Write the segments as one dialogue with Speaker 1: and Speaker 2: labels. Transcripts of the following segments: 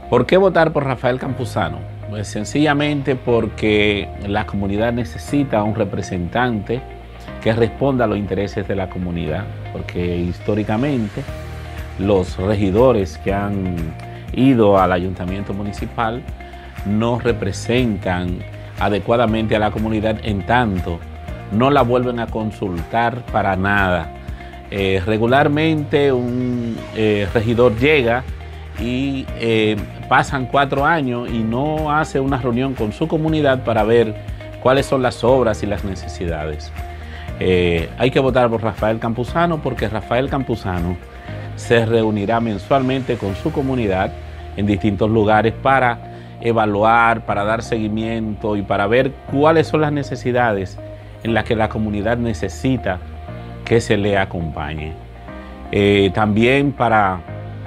Speaker 1: ¿Por qué votar por Rafael Campuzano? Pues sencillamente porque la comunidad necesita un representante que responda a los intereses de la comunidad, porque históricamente los regidores que han ido al ayuntamiento municipal no representan adecuadamente a la comunidad, en tanto no la vuelven a consultar para nada. Regularmente un regidor llega y pasan 4 años y no hace una reunión con su comunidad para ver cuáles son las obras y las necesidades. Hay que votar por Rafael Campuzano porque Rafael Campuzano se reunirá mensualmente con su comunidad en distintos lugares para evaluar, para dar seguimiento y para ver cuáles son las necesidades en las que la comunidad necesita que se le acompañe. También para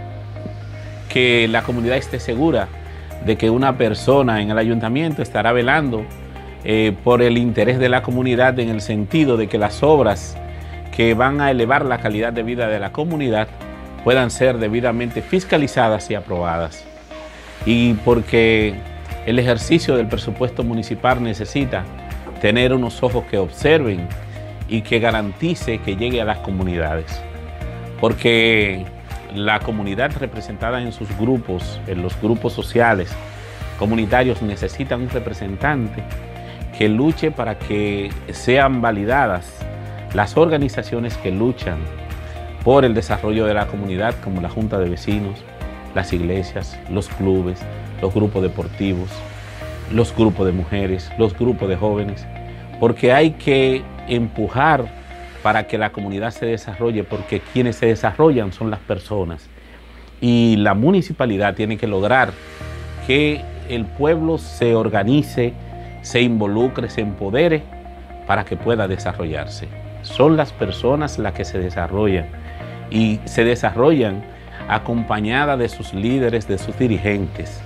Speaker 1: que la comunidad esté segura de que una persona en el ayuntamiento estará velando por el interés de la comunidad, en el sentido de que las obras que van a elevar la calidad de vida de la comunidad puedan ser debidamente fiscalizadas y aprobadas. Y porque el ejercicio del presupuesto municipal necesita tener unos ojos que observen y que garantice que llegue a las comunidades. Porque la comunidad representada en sus grupos, en los grupos sociales, comunitarios, necesita un representante que luche para que sean validadas las organizaciones que luchan por el desarrollo de la comunidad, como la Junta de Vecinos, las iglesias, los clubes, los grupos deportivos, los grupos de mujeres, los grupos de jóvenes, porque hay que empujar para que la comunidad se desarrolle, porque quienes se desarrollan son las personas. Y la municipalidad tiene que lograr que el pueblo se organice, se involucre, se empodere para que pueda desarrollarse. Son las personas las que se desarrollan y se desarrollan acompañada de sus líderes, de sus dirigentes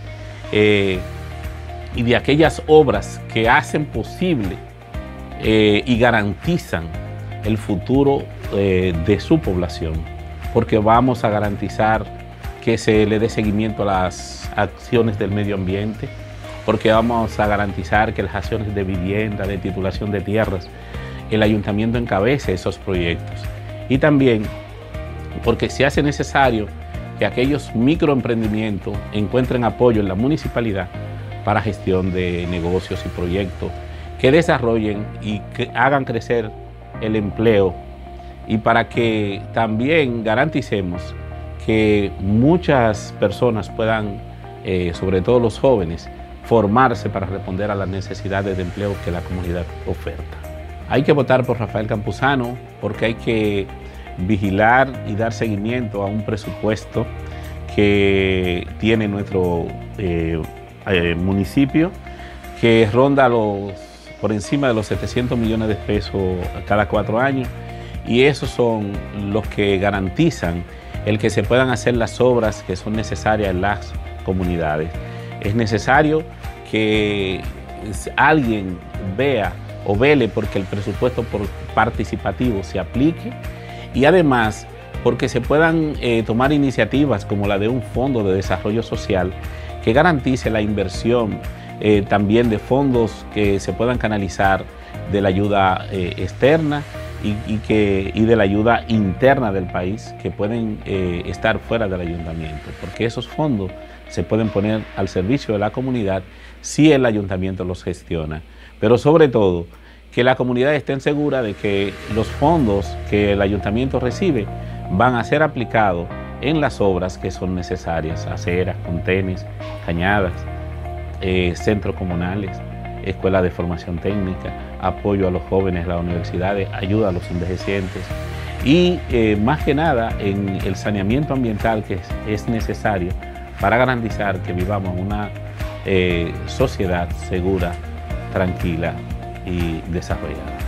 Speaker 1: y de aquellas obras que hacen posible y garantizan el futuro de su población, porque vamos a garantizar que se le dé seguimiento a las acciones del medio ambiente, porque vamos a garantizar que las acciones de vivienda, de titulación de tierras, el ayuntamiento encabece esos proyectos, y también porque se hace necesario que aquellos microemprendimientos encuentren apoyo en la municipalidad para gestión de negocios y proyectos que desarrollen y que hagan crecer el empleo, y para que también garanticemos que muchas personas puedan, sobre todo los jóvenes, formarse para responder a las necesidades de empleo que la comunidad oferta. Hay que votar por Rafael Campuzano porque hay que vigilar y dar seguimiento a un presupuesto que tiene nuestro municipio, que ronda por encima de los 700 millones de pesos cada 4 años, y esos son los que garantizan el que se puedan hacer las obras que son necesarias en las comunidades. Es necesario que alguien vea o vele porque el presupuesto participativo se aplique, y además porque se puedan tomar iniciativas como la de un fondo de desarrollo social que garantice la inversión también de fondos que se puedan canalizar de la ayuda externa y de la ayuda interna del país, que pueden estar fuera del ayuntamiento, porque esos fondos se pueden poner al servicio de la comunidad si el ayuntamiento los gestiona. Pero sobre todo, que la comunidad esté segura de que los fondos que el ayuntamiento recibe van a ser aplicados en las obras que son necesarias: aceras, contenes, cañadas, centros comunales, escuelas de formación técnica, apoyo a los jóvenes, las universidades, ayuda a los envejecientes y más que nada en el saneamiento ambiental que es necesario para garantizar que vivamos en una sociedad segura, tranquila y desarrollada.